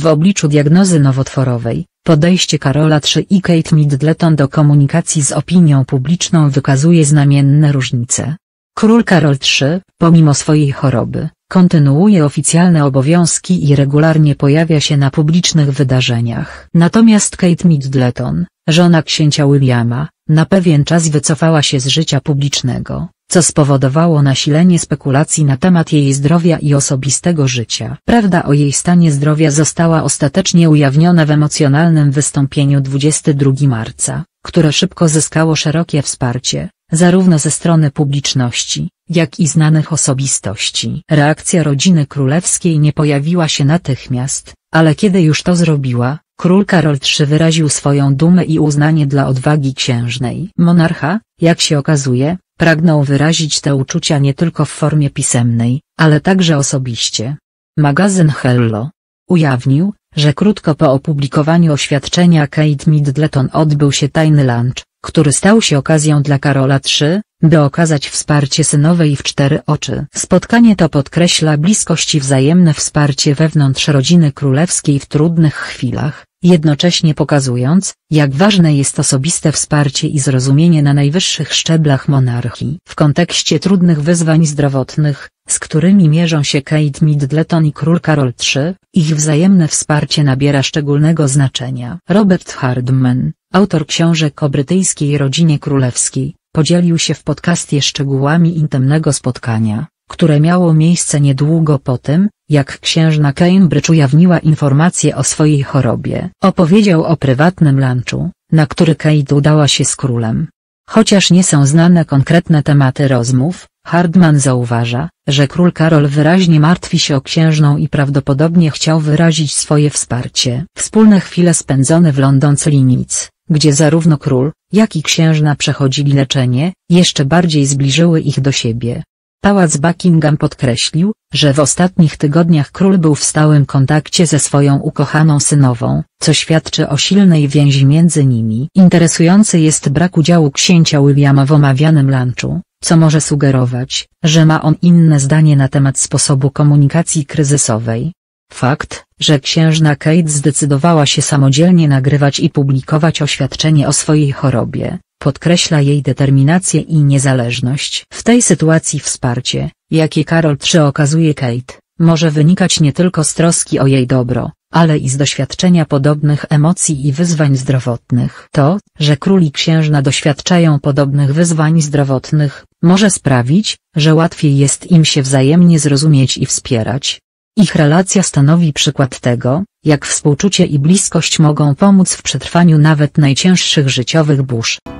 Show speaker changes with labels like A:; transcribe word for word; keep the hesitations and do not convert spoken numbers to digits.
A: W obliczu diagnozy nowotworowej, podejście Karola trzeciego i Kate Middleton do komunikacji z opinią publiczną wykazuje znamienne różnice. Król Karol trzeci, pomimo swojej choroby, kontynuuje oficjalne obowiązki i regularnie pojawia się na publicznych wydarzeniach. Natomiast Kate Middleton, żona księcia Williama, na pewien czas wycofała się z życia publicznego, co spowodowało nasilenie spekulacji na temat jej zdrowia i osobistego życia. Prawda o jej stanie zdrowia została ostatecznie ujawniona w emocjonalnym wystąpieniu dwudziestego drugiego marca, które szybko zyskało szerokie wsparcie, zarówno ze strony publiczności, jak i znanych osobistości. Reakcja rodziny królewskiej nie pojawiła się natychmiast, ale kiedy już to zrobiła, król Karol trzeci wyraził swoją dumę i uznanie dla odwagi księżnej. Monarcha, jak się okazuje, pragnął wyrazić te uczucia nie tylko w formie pisemnej, ale także osobiście. Magazyn Hello ujawnił, że krótko po opublikowaniu oświadczenia Kate Middleton odbył się tajny lunch, który stał się okazją dla Karola trzeciego, by okazać wsparcie synowej w cztery oczy. Spotkanie to podkreśla bliskość i wzajemne wsparcie wewnątrz rodziny królewskiej w trudnych chwilach, jednocześnie pokazując, jak ważne jest osobiste wsparcie i zrozumienie na najwyższych szczeblach monarchii. W kontekście trudnych wyzwań zdrowotnych, z którymi mierzą się Kate Middleton i król Karol trzeci, ich wzajemne wsparcie nabiera szczególnego znaczenia. Robert Hardman, autor książek o brytyjskiej rodzinie królewskiej, podzielił się w podcastie szczegółami intymnego spotkania, które miało miejsce niedługo po tym, jak księżna Cambridge ujawniła informacje o swojej chorobie. Opowiedział o prywatnym lunchu, na który Kate udała się z królem. Chociaż nie są znane konkretne tematy rozmów, Hardman zauważa, że król Karol wyraźnie martwi się o księżną i prawdopodobnie chciał wyrazić swoje wsparcie. Wspólne chwile spędzone w London Clinics, gdzie zarówno król, jak i księżna przechodzili leczenie, jeszcze bardziej zbliżyły ich do siebie. Pałac Buckingham podkreślił, że w ostatnich tygodniach król był w stałym kontakcie ze swoją ukochaną synową, co świadczy o silnej więzi między nimi. Interesujący jest brak udziału księcia Williama w omawianym lunchu, co może sugerować, że ma on inne zdanie na temat sposobu komunikacji kryzysowej. Fakt, że księżna Kate zdecydowała się samodzielnie nagrywać i publikować oświadczenie o swojej chorobie, podkreśla jej determinację i niezależność. W tej sytuacji wsparcie, jakie Karol trzeci okazuje Kate, może wynikać nie tylko z troski o jej dobro, ale i z doświadczenia podobnych emocji i wyzwań zdrowotnych. To, że król i księżna doświadczają podobnych wyzwań zdrowotnych, może sprawić, że łatwiej jest im się wzajemnie zrozumieć i wspierać. Ich relacja stanowi przykład tego, jak współczucie i bliskość mogą pomóc w przetrwaniu nawet najcięższych życiowych burz.